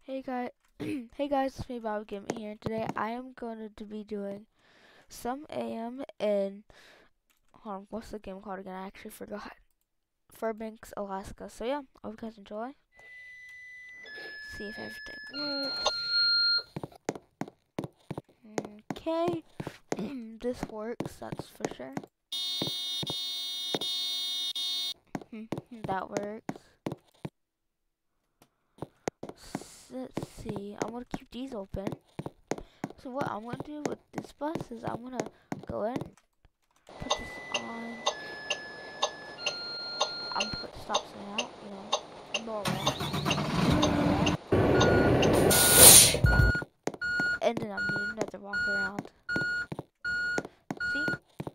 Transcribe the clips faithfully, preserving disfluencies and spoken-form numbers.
Hey guys, hey guys, it's me Bob Gaming here. Today I am going to be doing some A M in, hold on, what's the game called again? I actually forgot. Fairbanks, Alaska. So yeah, I hope you guys enjoy. See if everything works. Okay, this works, that's for sure. That works. Let's see, I'm going to keep these open. So what I'm going to do with this bus is I'm going to go in, put this on. I'm put the stop sign out, you know, normal. And then I'm doing another walk around. See?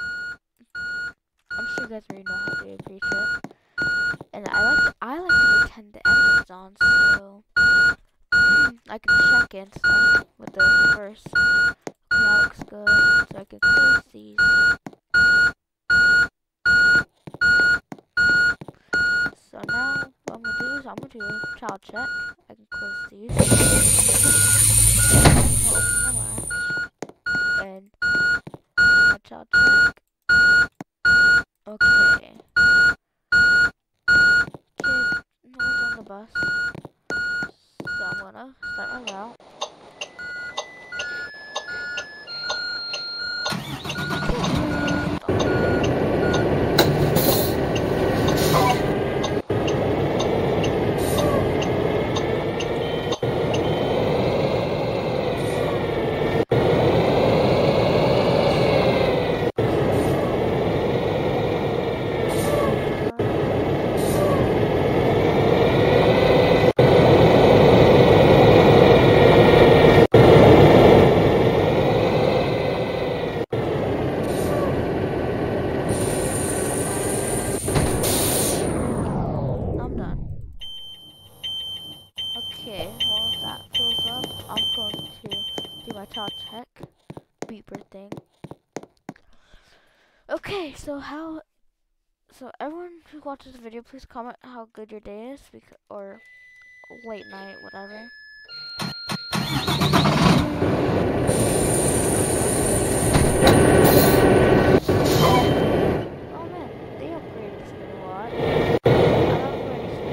I'm sure you guys already know how to appreciate it. And I like to, I like to pretend the engine's on, so I can check in stuff with the reverse. That looks good, so I can close these. So now what I'm gonna do is I'm gonna do a child check. I can close these. I'm gonna open the latch and my child check. Okay. Kid, no one's on the bus. So I'm gonna start my route. Okay, well if that fills up, I'm going to do my child check beeper thing. Okay, so how, so everyone who watches the video, please comment how good your day is, because, or late night, whatever. Oh man, they upgraded this game a lot. I'm upgrading this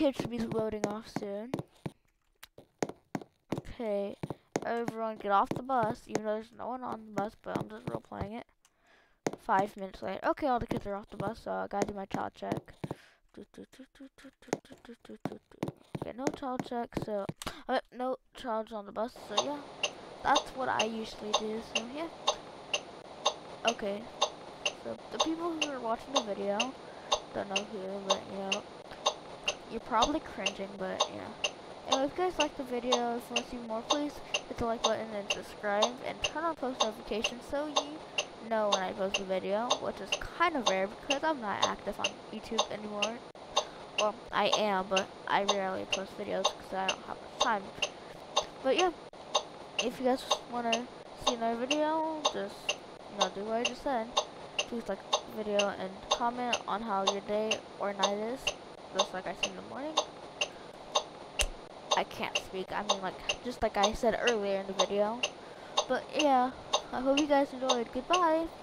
kid should be loading off soon. Okay, everyone get off the bus, even though there's no one on the bus, but I'm just role playing it. Five minutes later. Okay, all the kids are off the bus, so I gotta do my child check. Okay, no child check, so uh, no child's on the bus, so yeah, that's what I usually do. So yeah. Okay, so the people who are watching the video don't know who, but you know, you're probably cringing, but yeah. Anyway, if you guys like the video, if you want to see more, please hit the like button and subscribe, and turn on post notifications so you know when I post a video, which is kind of rare because I'm not active on YouTube anymore. Well, I am, but I rarely post videos because I don't have much time. But yeah, if you guys want to see another video, just, you know, do what I just said. Please like the video and comment on how your day or night is, just like I said in the morning. I can't speak, I mean, like, just like I said earlier in the video. But yeah, I hope you guys enjoyed. Goodbye.